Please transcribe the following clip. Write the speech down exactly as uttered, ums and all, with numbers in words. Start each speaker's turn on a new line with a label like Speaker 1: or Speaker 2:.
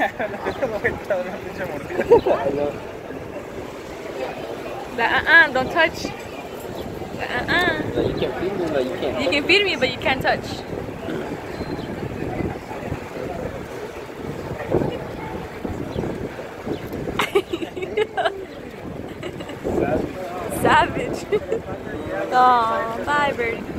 Speaker 1: La uh-uh, don't touch. La uh-uh.
Speaker 2: No, you can feed me, but you can't.
Speaker 1: You can feed me, but you can't touch. Savage. Oh, bye, birdie.